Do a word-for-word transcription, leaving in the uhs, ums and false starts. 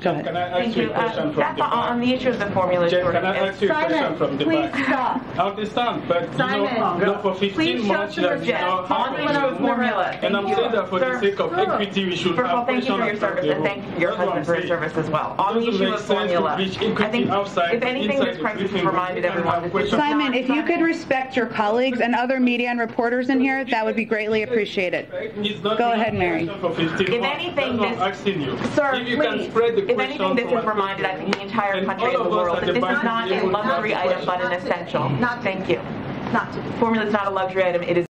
Go ahead. Can I ask Thank you you. a question Uh, from that's the back? on the issue of the formula Jen, shortage. can I ask you a question Simon, from the please back? stop. I understand, but you Simon, know, no, for fifteen please show months some that we respect. know how On the issue of formula. And Thank I'm you. saying that for Sir, the sake of equity, we should First of all, have thank you for your service, and thank your husband for his service as well. On the issue of formula, I think, if anything, this crisis has reminded everyone that this is Simon, not- if you could respect your colleagues and other media and reporters in here, that would be greatly appreciated. Go ahead, Mary. If anything, this, sir, if you please, can spread the if anything, this has reminded, I think, the entire country and the world that this is not a luxury item, but an essential. Not to- Thank you. Not to be. Formula is not a luxury item, it is